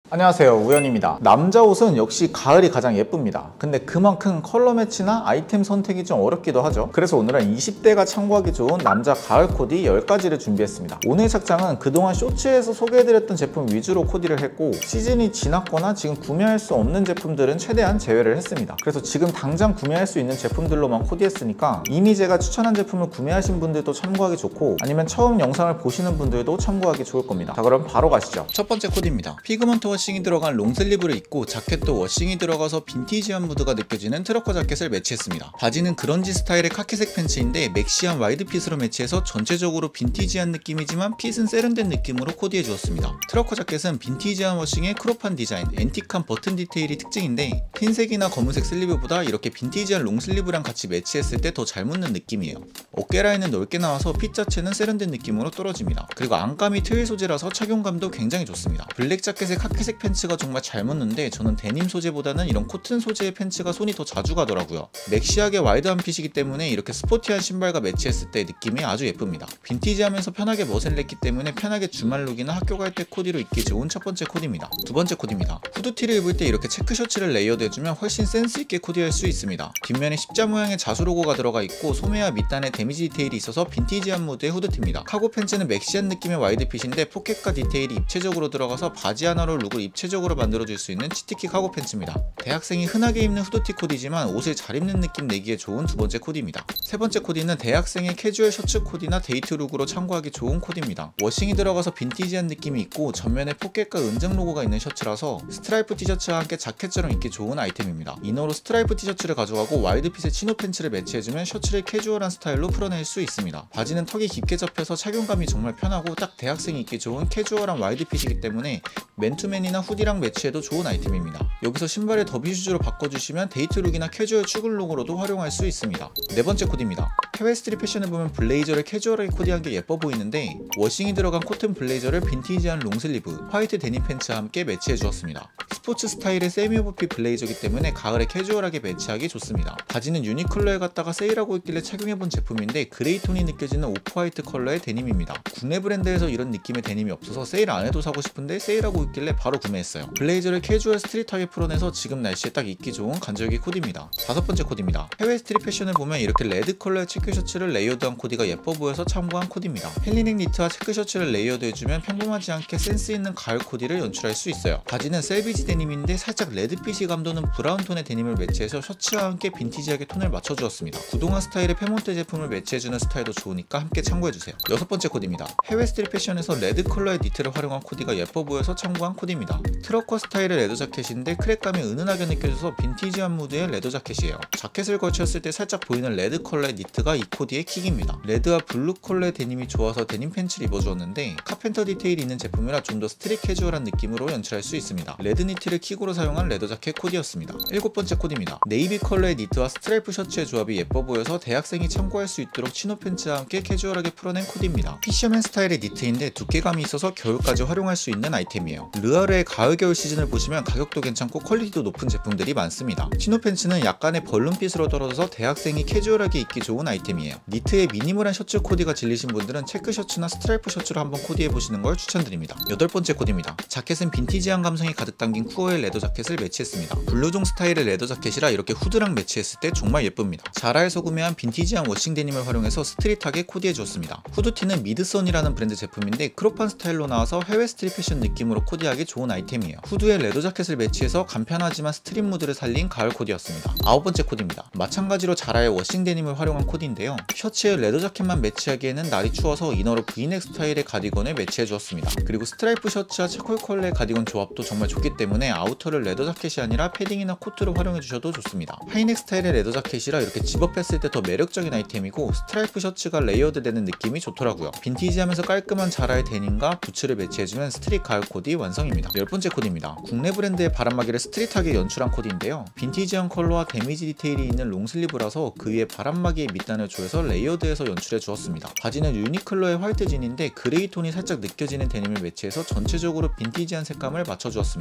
안녕하세요, 우현입니다. 남자 옷은 역시 가을이 가장 예쁩니다. 근데 그만큼 컬러 매치나 아이템 선택이 좀 어렵기도 하죠. 그래서 오늘은 20대가 참고하기 좋은 남자 가을 코디 10가지를 준비했습니다. 오늘 착장은 그동안 쇼츠에서 소개해드렸던 제품 위주로 코디를 했고, 시즌이 지났거나 지금 구매할 수 없는 제품들은 최대한 제외를 했습니다. 그래서 지금 당장 구매할 수 있는 제품들로만 코디했으니까 이미 제가 추천한 제품을 구매하신 분들도 참고하기 좋고, 아니면 처음 영상을 보시는 분들도 참고하기 좋을 겁니다. 자, 그럼 바로 가시죠. 첫 번째 코디입니다. 피그먼트 워싱이 들어간 롱슬리브를 입고 자켓도 워싱이 들어가서 빈티지한 무드가 느껴지는 트러커 자켓을 매치했습니다. 바지는 그런지 스타일의 카키색 팬츠인데 맥시한 와이드 핏으로 매치해서 전체적으로 빈티지한 느낌이지만 핏은 세련된 느낌으로 코디해 주었습니다. 트러커 자켓은 빈티지한 워싱에 크롭한 디자인, 앤틱한 버튼 디테일이 특징인데, 흰색이나 검은색 슬리브보다 이렇게 빈티지한 롱슬리브랑 같이 매치했을 때 더 잘 묻는 느낌이에요. 어깨 라인은 넓게 나와서 핏 자체는 세련된 느낌으로 떨어집니다. 그리고 안감이 트윌 소재라서 착용감도 굉장히 좋습니다. 블랙 자켓에 카키색 팬츠가 정말 잘 묻는데, 저는 데님 소재보다는 이런 코튼 소재의 팬츠가 손이 더 자주 가더라고요. 맥시하게 와이드한 핏이기 때문에 이렇게 스포티한 신발과 매치했을 때 느낌이 아주 예쁩니다. 빈티지하면서 편하게 멋을 냈기 때문에 편하게 주말룩이나 학교 갈 때 코디로 입기 좋은 첫 번째 코디입니다. 두 번째 코디입니다. 후드티를 입을 때 이렇게 체크 셔츠를 레이어드 해주면 훨씬 센스있게 코디할 수 있습니다. 뒷면에 십자 모양의 자수 로고가 들어가 있고, 소매와 밑단에 데미지 디테일이 있어서 빈티지한 무드의 후드티입니다. 카고 팬츠는 맥시한 느낌의 와이드 핏인데 포켓과 디테일이 입체적으로 들어가서 바지 하나로 룩을 입체적으로 만들어줄 수 있는 치트키 카고 팬츠입니다. 대학생이 흔하게 입는 후드티 코디지만 옷을 잘 입는 느낌 내기에 좋은 두 번째 코디입니다. 세 번째 코디는 대학생의 캐주얼 셔츠 코디나 데이트 룩으로 참고하기 좋은 코디입니다. 워싱이 들어가서 빈티지한 느낌이 있고, 전면에 포켓과 은장 로고가 있는 셔츠라서 스트라이프 티셔츠와 함께 자켓처럼 입기 좋은 아이템입니다. 이너로 스트라이프 티셔츠를 가져가고 와이드핏의 치노 팬츠를 매치해주면 셔츠를 캐주얼한 스타일로 풀어낼 수 있습니다. 바지는 턱이 깊게 접혀서 착용감이 정말 편하고 딱 대학생이 입기 좋은 캐주얼한 와이드핏이기 때문에 맨투맨이나 후디랑 매치해도 좋은 아이템입니다. 여기서 신발을 더비 슈즈로 바꿔주시면 데이트 룩이나 캐주얼 출근 룩으로도 활용할 수 있습니다. 네 번째 코디입니다. 해외 스트릿 패션을 보면 블레이저를 캐주얼하게 코디한 게 예뻐 보이는데, 워싱이 들어간 코튼 블레이저를 빈티지한 롱슬리브, 화이트 데님 팬츠와 함께 매치해 주었습니다. 스포츠 스타일의 세미 오버핏 블레이저이기 때문에 가을에 캐주얼하게 매치하기 좋습니다. 바지는 유니클로에 갔다가 세일하고 있길래 착용해본 제품인데, 그레이 톤이 느껴지는 오프화이트 컬러의 데님입니다. 국내 브랜드에서 이런 느낌의 데님이 없어서 세일 안 해도 사고 싶은데 세일하고 있길래 바로 구매했어요. 블레이저를 캐주얼 스트릿하게 풀어내서 지금 날씨에 딱 입기 좋은 간절기 코디입니다. 다섯 번째 코디입니다. 해외 스트릿 패션을 보면 이렇게 레드 컬러의 체크 셔츠를 레이어드한 코디가 예뻐 보여서 참고한 코디입니다. 헬리넥 니트와 체크 셔츠를 레이어드 해주면 평범하지 않게 센스 있는 가을 코디를 연출할 수 있어요. 바지는 셀비지 데님인데 살짝 레드빛이 감도는 브라운 톤의 데님을 매치해서 셔츠와 함께 빈티지하게 톤을 맞춰주었습니다. 구동화 스타일의 페몬트 제품을 매치해주는 스타일도 좋으니까 함께 참고해주세요. 여섯 번째 코디입니다. 해외 스트릿 패션에서 레드 컬러의 니트를 활용한 코디가 예뻐 보여서 참고한 코디입니다. 트러커 스타일의 레더 자켓인데 크랙감이 은은하게 느껴져서 빈티지한 무드의 레더 자켓이에요. 자켓을 걸쳤을 때 살짝 보이는 레드 컬러의 니트가 이 코디의 킥입니다. 레드와 블루 컬러의 데님이 좋아서 데님 팬츠를 입어주었는데, 카펜터 디테일이 있는 제품이라 좀 더 스트릿 캐주얼한 느낌으로 연출할 수 있습니다. 레드 니트를 킥으로 사용한 레더 자켓 코디였습니다. 일곱 번째 코디입니다. 네이비 컬러의 니트와 스트라이프 셔츠의 조합이 예뻐 보여서 대학생이 참고할 수 있도록 치노 팬츠와 함께 캐주얼하게 풀어낸 코디입니다. 피셔맨 스타일의 니트인데 두께감이 있어서 겨울까지 활용할 수 있는 아이템이에요. 르아르의 가을 겨울 시즌을 보시면 가격도 괜찮고 퀄리티도 높은 제품들이 많습니다. 치노 팬츠는 약간의 벌룬핏으로 떨어져서 대학생이 캐주얼하게 입기 좋은 아이템이에요. 니트의 미니멀한 셔츠 코디가 질리신 분들은 체크 셔츠나 스트라이프 셔츠로 한번 코디해보시는 걸 추천드립니다. 여덟 번째 코디입니다. 자켓은 빈티지한 감성이 가득 담긴 쿠어의 레더 자켓을 매치했습니다. 블루종 스타일의 레더 자켓이라 이렇게 후드랑 매치했을 때 정말 예쁩니다. 자라에서 구매한 빈티지한 워싱 데님을 활용해서 스트릿하게 코디해주었습니다. 후드티는 미드선이라는 브랜드 제품인데 크롭한 스타일로 나와서 해외 스트릿 패션 느낌으로 코디하기 좋은 아이템이에요. 후드에 레더 자켓을 매치해서 간편하지만 스트릿 무드를 살린 가을 코디였습니다. 아홉 번째 코디입니다. 마찬가지로 자라의 워싱 데님을 활용한 코디인데요. 셔츠에 레더 자켓만 매치하기에는 날이 추워서 이너로 브이넥 스타일의 가디건을 매치해주었습니다. 그리고 스트라이프 셔츠와 체콜 컬러의 가디건 조합도 정말 좋기 때문에 아우터를 레더 자켓이 아니라 패딩이나 코트로 활용해주셔도 좋습니다. 하이넥 스타일의 레더 자켓이라 이렇게 집업했을 때 더 매력적인 아이템이고, 스트라이프 셔츠가 레이어드 되는 느낌이 좋더라고요. 빈티지하면서 깔끔한 자라의 데님과 부츠를 매치해주면 스트릿 가을 코디 완성입니다. 열 번째 코디입니다. 국내 브랜드의 바람막이를 스트릿하게 연출한 코디인데요. 빈티지한 컬러와 데미지 디테일이 있는 롱슬리브라서 그 위에 바람막이의 밑단을 조여서 레이어드해서 연출해 주었습니다. 바지는 유니클로의 화이트 진인데 그레이 톤이 살짝 느껴지는 데님을 매치해서 전체적으로 빈티지한 색감을 맞춰주었습니다.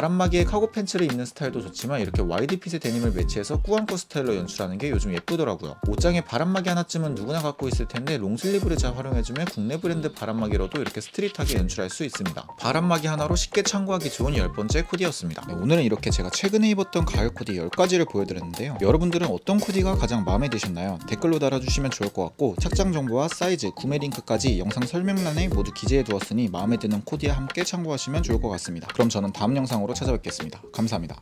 바람막이에 카고 팬츠를 입는 스타일도 좋지만 이렇게 와이드핏의 데님을 매치해서 꾸안꾸 스타일로 연출하는 게 요즘 예쁘더라고요. 옷장에 바람막이 하나쯤은 누구나 갖고 있을 텐데 롱슬리브를 잘 활용해주면 국내 브랜드 바람막이로도 이렇게 스트릿하게 연출할 수 있습니다. 바람막이 하나로 쉽게 참고하기 좋은 10번째 코디였습니다. 네, 오늘은 이렇게 제가 최근에 입었던 가을 코디 10가지를 보여드렸는데요. 여러분들은 어떤 코디가 가장 마음에 드셨나요? 댓글로 달아주시면 좋을 것 같고 착장 정보와 사이즈, 구매 링크까지 영상 설명란에 모두 기재해 두었으니 마음에 드는 코디와 함께 참고하시면 좋을 것 같습니다. 그럼 저는 다음 영상으로 찾아뵙겠습니다. 감사합니다.